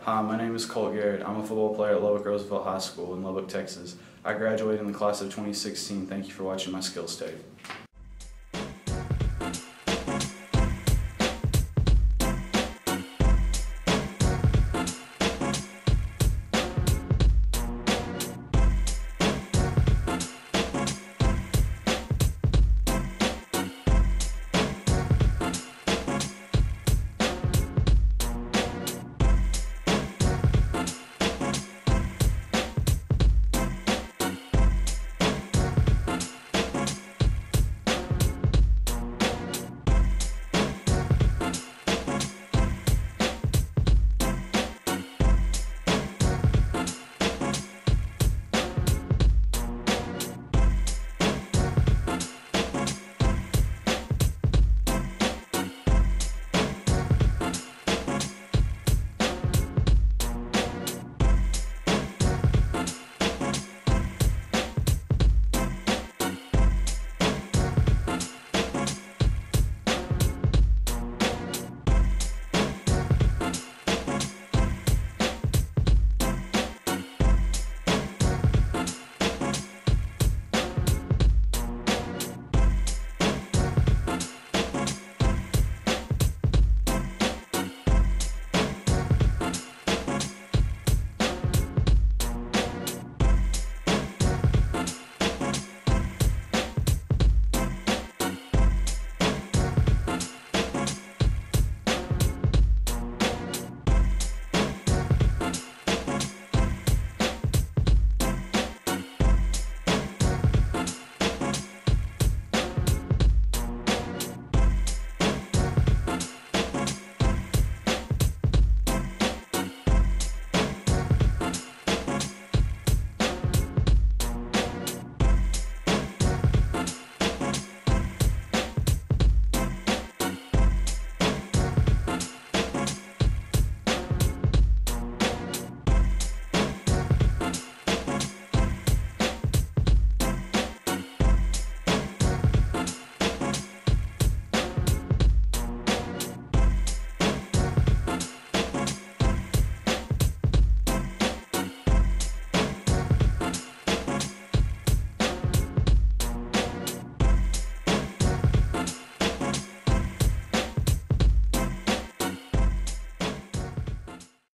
Hi, my name is Colt Garrett. I'm a football player at Lubbock Roosevelt High School in Lubbock, Texas. I graduated in the class of 2016. Thank you for watching my skills tape.